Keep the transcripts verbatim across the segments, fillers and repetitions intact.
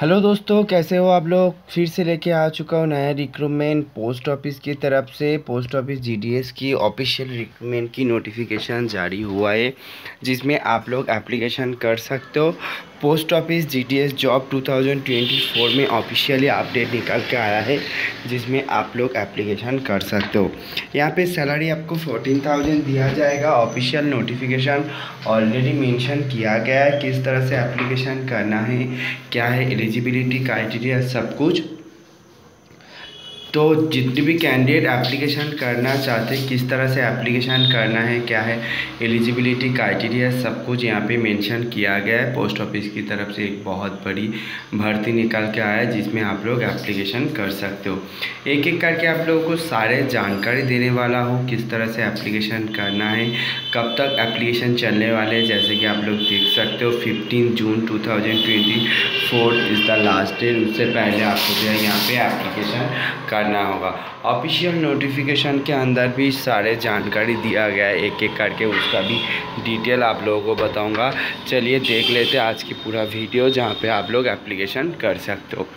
Hello दोस्तों, कैसे हो आप लोग। फिर से लेके आ चुका हूँ नया रिक्रूटमेंट पोस्ट ऑफिस की तरफ से। पोस्ट ऑफिस जीडीएस की ऑफिशियल रिक्रूटमेंट की नोटिफिकेशन जारी हुआ है, जिसमें आप लोग एप्लीकेशन कर सकते हो। पोस्ट ऑफिस जीडीएस जॉब दो हज़ार चौबीस में ऑफिशियली अपडेट निकल के आया है, जिसमें आप लोग एप्लीकेशन कर सकते हो। यहाँ पे सैलरी आपको चौदह हज़ार दिया जाएगा। ऑफिशियल नोटिफिकेशन ऑलरेडी मेंशन किया गया है किस तरह से एप्लीकेशन करना है, क्या है एलिजिबिलिटी क्राइटेरिया, सब कुछ। तो जितने भी कैंडिडेट एप्लीकेशन करना चाहते हैं, किस तरह से एप्लीकेशन करना है, क्या है एलिजिबिलिटी क्राइटेरिया, सब कुछ यहाँ पे मेंशन किया गया है। पोस्ट ऑफिस की तरफ से एक बहुत बड़ी भर्ती निकल के आया है, जिसमें आप लोग एप्लीकेशन कर सकते हो। एक एक करके आप लोगों को सारे जानकारी देने वाला हूँ, किस तरह से एप्लीकेशन करना है, कब तक एप्लीकेशन चलने वाले हैं। जैसे कि आप लोग देख सकते हो fifteen June two thousand twenty four is the last date. उससे पहले आपको जो है यहाँ पे एप्लीकेशन करना होगा। ऑफिशियल नोटिफिकेशन के अंदर भी सारे जानकारी दिया गया है, एक एक करके उसका भी डिटेल आप लोगों को बताऊंगा। चलिए देख लेते हैं आज की पूरा वीडियो, जहाँ पे आप लोग एप्लीकेशन कर सकते हो।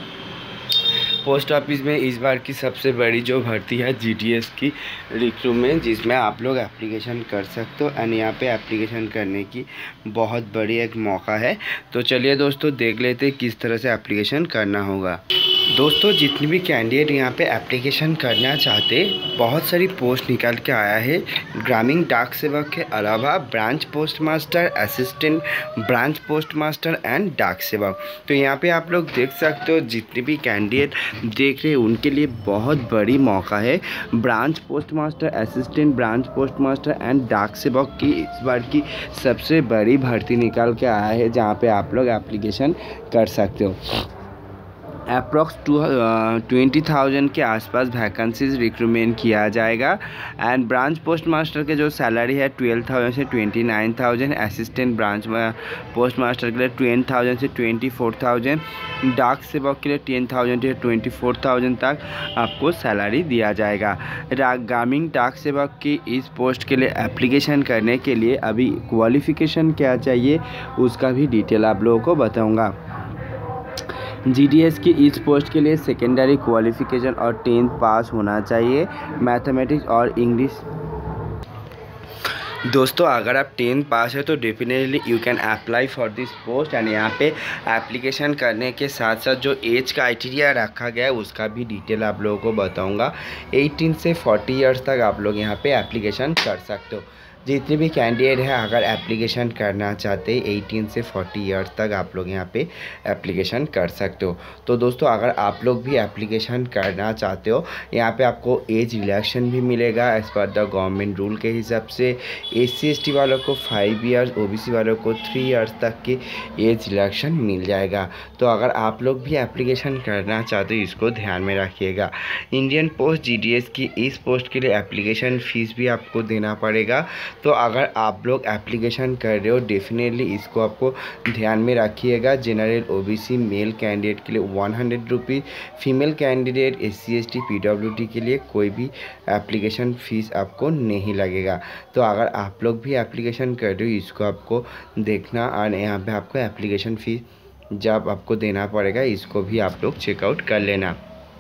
पोस्ट ऑफिस में इस बार की सबसे बड़ी जो भर्ती है जीडीएस की रिक्रूटमेंट, जिसमें आप लोग एप्लीकेशन कर सकते हो। एंड यहाँ पे एप्लीकेशन करने की बहुत बड़ी एक मौका है। तो चलिए दोस्तों देख लेते हैं किस तरह से एप्लीकेशन करना होगा। दोस्तों जितने भी कैंडिडेट यहाँ पे एप्लीकेशन करना चाहते, बहुत सारी पोस्ट निकल के आया है। ग्रामीण डाक सेवक के अलावा branch post master, assistant branch post master and डाक सेवक। तो यहाँ पे आप लोग देख सकते हो, जितने भी कैंडिडेट देख रहे हैं उनके लिए बहुत बड़ी मौका है। Branch post master, assistant branch post master and डाक सेवक की इस बार की सबसे बड़ी भर्ती निकल के आया है, जहाँ पे आप लोग एप्लीकेशन कर सकते हो। अप्रॉक्स टू ट्वेंटी थाउजेंड के आसपास वैकेंसीज रिक्रूटमेंट किया जाएगा। एंड ब्रांच पोस्ट मास्टर के जो सैलरी है ट्वेल्व थाउजेंड से twenty nine thousand, assistant branch post master के लिए ट्वेंटी थाउजेंड से ट्वेंटी फोर थाउजेंड, डाक सेवक के लिए टेन थाउजेंड से ट्वेंटी फोर थाउजेंड तक आपको सैलरी दिया जाएगा। ग्रामीण डाक सेवक की इस पोस्ट के लिए एप्लीकेशन करने के लिए अभी क्वालिफ़िकेशन क्या चाहिए उसका भी डिटेल आप लोगों को बताऊँगा। जीडीएस की इस पोस्ट के लिए सेकेंडरी क्वालिफ़िकेशन और टेंथ पास होना चाहिए, मैथमेटिक्स और इंग्लिश। दोस्तों अगर आप टेंथ पास है तो definitely you can apply for this post. And यहाँ पे एप्लीकेशन करने के साथ साथ जो एज क्राइटेरिया रखा गया है उसका भी डिटेल आप लोगों को बताऊँगा। अठारह से चालीस ईयर्स तक आप लोग यहाँ पे एप्लीकेशन कर सकते हो। जितने भी कैंडिडेट हैं अगर एप्लीकेशन करना चाहते हैं अठारह से चालीस ईयर्स तक आप लोग यहाँ पे एप्लीकेशन कर सकते हो। तो दोस्तों अगर आप लोग भी एप्लीकेशन करना चाहते हो, यहाँ पे आपको एज रिलैक्सेशन भी मिलेगा as per the government rule के हिसाब से। एस सी एस टी वालों को five years, O B C वालों को थ्री ईयर्स तक की एज रिलैक्सेशन मिल जाएगा। तो अगर आप लोग भी एप्लीकेशन करना चाहते हो इसको ध्यान में रखिएगा। Indian post G D S की इस पोस्ट के लिए एप्लीकेशन फ़ीस भी आपको देना पड़ेगा। तो अगर आप लोग एप्लीकेशन कर रहे हो डेफिनेटली इसको आपको ध्यान में रखिएगा। जनरल ओबीसी मेल कैंडिडेट के लिए one hundred rupees, female candidate S C S T P W D के लिए कोई भी एप्लीकेशन फ़ीस आपको नहीं लगेगा। तो अगर आप लोग भी एप्लीकेशन कर रहे हो इसको आपको देखना, और यहाँ पे आपको एप्लीकेशन फ़ीस जब आपको देना पड़ेगा इसको भी आप लोग चेकआउट कर लेना।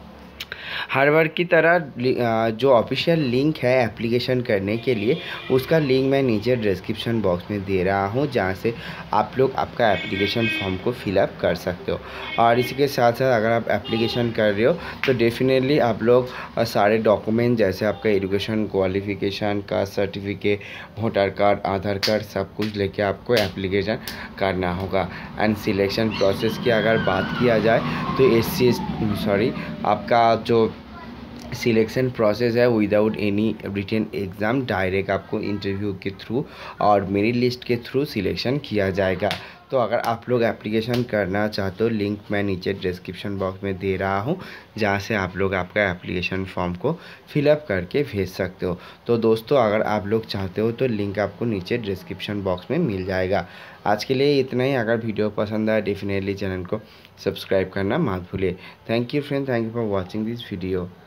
हर बार की तरह जो ऑफिशियल लिंक है एप्लीकेशन करने के लिए उसका लिंक मैं नीचे डिस्क्रिप्शन बॉक्स में दे रहा हूं, जहां से आप लोग आपका एप्लीकेशन फॉर्म को फिलअप कर सकते हो। और इसी के साथ साथ अगर आप एप्लीकेशन कर रहे हो तो डेफिनेटली आप लोग सारे डॉक्यूमेंट जैसे आपका एजुकेशन क्वालिफिकेशन का certificate, voter card, Aadhaar card, सब कुछ लेके आपको एप्लीकेशन करना होगा। एंड सिलेक्शन प्रोसेस की अगर बात किया जाए तो एस सी सॉरी आपका जो सिलेक्शन प्रोसेस है without any written exam, direct आपको इंटरव्यू के थ्रू और मेरिट लिस्ट के थ्रू सिलेक्शन किया जाएगा। तो अगर आप लोग एप्लीकेशन करना चाहते हो लिंक मैं नीचे डिस्क्रिप्शन बॉक्स में दे रहा हूँ, जहाँ से आप लोग आपका एप्लीकेशन फॉर्म को फिलअप करके भेज सकते हो। तो दोस्तों अगर आप लोग चाहते हो तो लिंक आपको नीचे डिस्क्रिप्शन बॉक्स में मिल जाएगा। आज के लिए इतना ही। अगर वीडियो पसंद आए डेफिनेटली चैनल को सब्सक्राइब करना मत भूलिए। Thank you friend, thank you for watching this video.